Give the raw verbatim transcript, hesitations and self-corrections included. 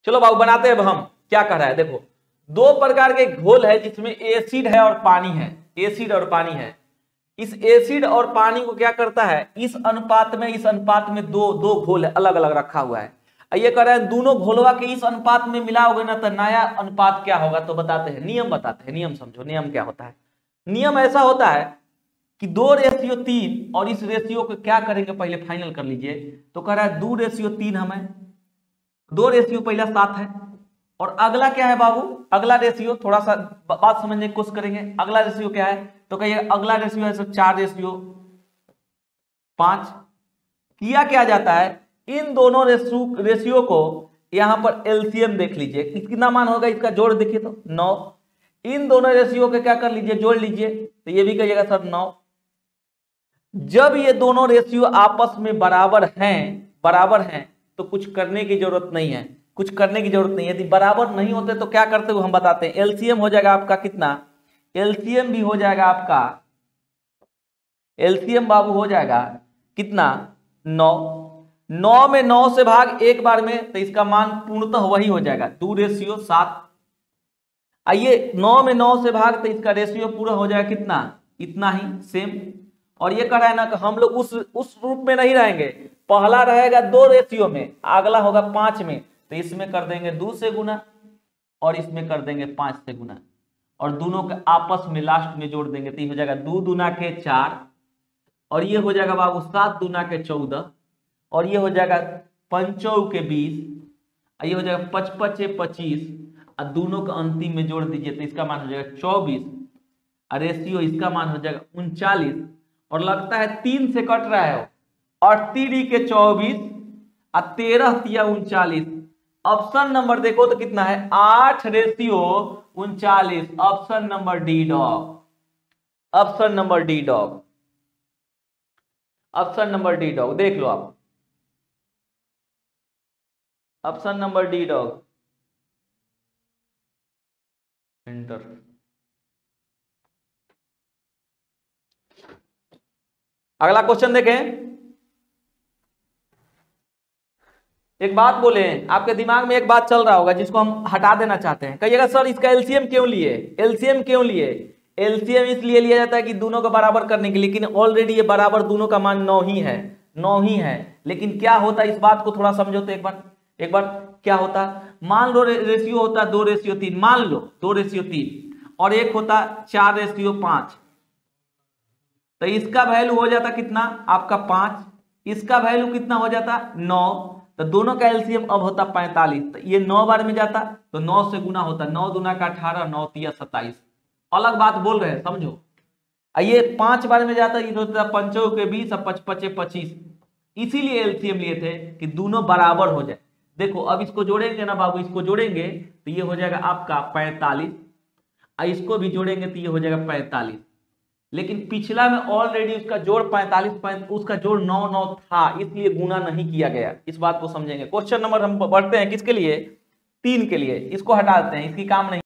चलो बाबू बनाते हैं। अब हम क्या कर रहा है, देखो दो प्रकार के घोल है जिसमें एसिड है और पानी है, एसिड और पानी है। इस एसिड और पानी को क्या करता है, इस अनुपात में इस अनुपात में दो दो घोल अलग अलग रखा हुआ है। ये कह रहा है दोनों घोलवा के इस अनुपात में मिलाओगे ना तो नया अनुपात क्या होगा, तो बताते हैं, नियम बताते हैं। नियम समझो, नियम क्या होता है। नियम ऐसा होता है कि दो रेशियो तीन, और इस रेशियो को क्या करेंगे पहले फाइनल कर लीजिए। तो कह रहा है दो रेशियो तीन हमें, दो रेशियो पहला सात है, और अगला क्या है बाबू, अगला रेशियो थोड़ा सा बात समझने की कोशिश करेंगे। अगला रेशियो क्या है, तो कहिए अगला रेशियो है सब चार रेशियो पांच। किया क्या जाता है, इन दोनों रेशियो रेशियो को यहां पर एलसीएम देख लीजिए, कितना मान होगा इसका, जोड़ देखिए तो नौ। इन दोनों रेशियो के क्या कर लीजिए, जोड़ लीजिए, तो ये भी कहिएगा सर नौ। जब ये दोनों रेशियो आपस में बराबर हैं, बराबर हैं तो कुछ करने की जरूरत नहीं है, कुछ करने की जरूरत नहीं है। यदि बराबर नहीं होते तो क्या करते हुए हम बताते हैं। एलसीएम हो जाएगा आपका कितना, एलसीएम भी हो जाएगा आपका, एलसीएम बाबू हो जाएगा कितना, नौ। नौ में नौ से भाग एक बार में, तो इसका मान पूर्णतः वही हो जाएगा दो रेशियो सात। आइए नौ में नौ से भाग, तो इसका रेशियो पूरा हो जाएगा कितना, इतना ही सेम। और ये कह रहा है ना कि हम लोग उस उस रूप में नहीं रहेंगे, पहला रहेगा दो रेशियो में, अगला होगा पांच में, तो इसमें कर देंगे दो से गुना और इसमें कर देंगे पांच से गुना, और दोनों के आपस में लास्ट में जोड़ देंगे, तो ये हो जाएगा दो दुना के चार, और ये हो जाएगा बाबू सात दुना के चौदह, और ये हो जाएगा पंचौ के बीस, ये हो जाएगा पचपच पच्चीस, और दोनों का अंतिम में जोड़ दीजिए तो इसका मान हो जाएगा चौबीस, और रेशियो इसका मान हो जाएगा उनचालीस। और लगता है तीन से कट रहा है, और तीन के चौबीस और तेरह तिया उनचालीस। ऑप्शन नंबर देखो तो कितना है, आठ रेशियो उनचालीस। Option number D dog, option number D dog, option number D dog, देख लो आप, option number D dog, enter. अगला क्वेश्चन देखें। एक बात बोले, आपके दिमाग में एक बात चल रहा होगा जिसको हम हटा देना चाहते हैं। कहिएगा सर इसका एलसीएम क्यों लिए, एलसीएम क्यों लिए। एलसीएम इसलिए लिया जाता है कि दोनों को बराबर करने के लिए, लेकिन ऑलरेडी ये बराबर दोनों का मान नौ ही है, नौ ही है। लेकिन क्या होता है इस बात को थोड़ा समझो तो एक बार, एक बार क्या होता, मान लो रेशियो होता दो रेशियो तीन, मान लो दो रेशियो तीन, और एक होता चार रेशियो पांच, तो इसका वैल्यू हो जाता कितना आपका पांच, इसका वैल्यू कितना हो जाता नौ, तो दोनों का एलसीएम अब होता पैंतालीस। तो ये नौ बार में जाता तो नौ से गुना होता, नौ दुना का अठारह, नौ तिया सत्ताईस। अलग बात बोल रहे हैं समझो। ये पांच बार में जाता, ये होता पंचों के बीस और पचपचे पच्चीस। इसीलिए एलसीएम लिए थे कि दोनों बराबर हो जाए। देखो अब इसको जोड़ेंगे ना बाबू, इसको जोड़ेंगे तो ये हो जाएगा आपका पैंतालीस, और इसको भी जोड़ेंगे तो ये हो जाएगा पैंतालीस। लेकिन पिछला में ऑलरेडी उसका जोड़ पैंतालीस, उसका जोड़ नौ नौ था, इसलिए गुना नहीं किया गया। इस बात को समझेंगे। क्वेश्चन नंबर हम बढ़ते हैं किसके लिए, तीन के लिए। इसको हटा देते हैं, इसकी काम नहीं।